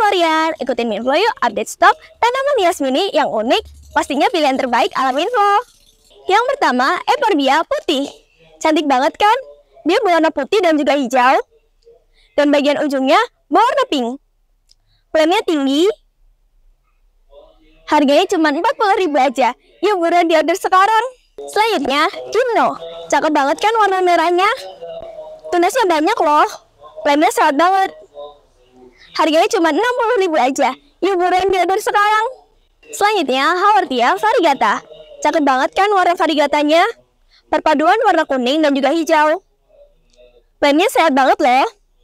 Rian, ikutin Minflo yuk update stok tanaman hias mini yang unik, pastinya pilihan terbaik ala Minflo. Yang pertama, Euphorbia putih. Cantik banget kan? Dia berwarna putih dan juga hijau. Dan bagian ujungnya berwarna pink. Plannya tinggi. Harganya cuma 40.000 aja. Yuk buruan di order sekarang. Selanjutnya, Gymno. Cakep banget kan warna merahnya? Tunasnya banyak loh. Plannya sehat banget. Harganya cuma 60.000 aja. Yuk buruan di order sekarang. Selanjutnya, Haworthia variegata. Cakep banget kan warna variegatanya? Perpaduan warna kuning dan juga hijau. Plannya sehat banget loh.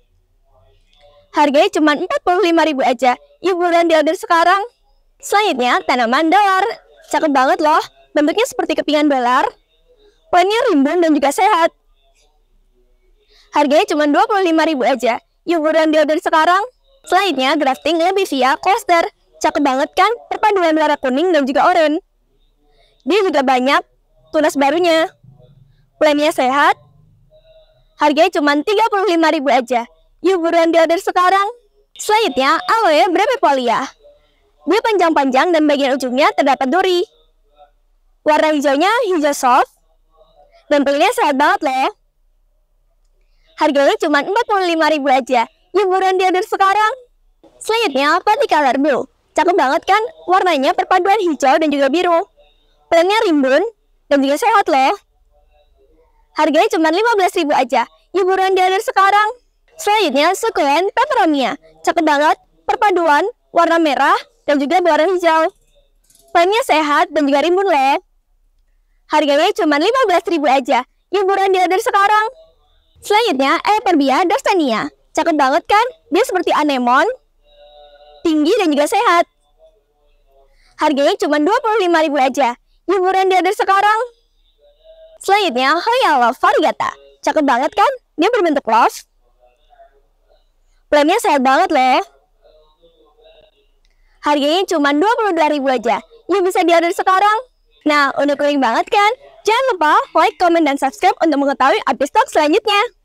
Harganya cuma 45.000 aja. Yuk buruan di order sekarang. Selanjutnya, tanaman dolar. Cakep banget loh. Bentuknya seperti kepingan dolar. Plannya rimbun dan juga sehat. Harganya cuma 25.000 aja. Yuk buruan di order sekarang. Selanjutnya, grafting Lebivia cluster. Cakep banget kan? Perpaduan warna kuning dan juga oranye. Dia juga banyak tunas barunya. Plannya sehat. Harganya cuma 35.000 aja. Yuk buruan di order sekarang. Selanjutnya, Aloe brevifolia. Dia panjang-panjang dan bagian ujungnya terdapat duri. Warna hijaunya hijau soft. Dan plannya sehat banget loh. Harganya cuma 45.000 aja. Yuk buruan di order sekarang. Selanjutnya, Paticolor Blue. Cakep banget kan? Warnanya perpaduan hijau dan juga biru. Plannya rimbun dan juga sehat loh. Harganya cuma 15.000 aja. Yuk buruan di order sekarang. Selanjutnya, Succulent Peperomia. Cakep banget. Perpaduan warna merah dan juga berwarna hijau. Plannya sehat dan juga rimbun loh. Harganya cuma 15.000 aja. Yuk buruan di order sekarang. Selanjutnya, Euphorbia dorsania. Cakep banget kan? Dia seperti anemon, tinggi dan juga sehat. Harganya cuma 25.000 aja. Yuk buruan di order sekarang. Selanjutnya, Hoya Love variegata. Cakep banget kan? Dia berbentuk love. Plannya sehat banget loh. Harganya cuma 22.000 aja. Yuk bisa di order sekarang. Nah, unik banget kan? Jangan lupa like, comment, dan subscribe untuk mengetahui update stok selanjutnya.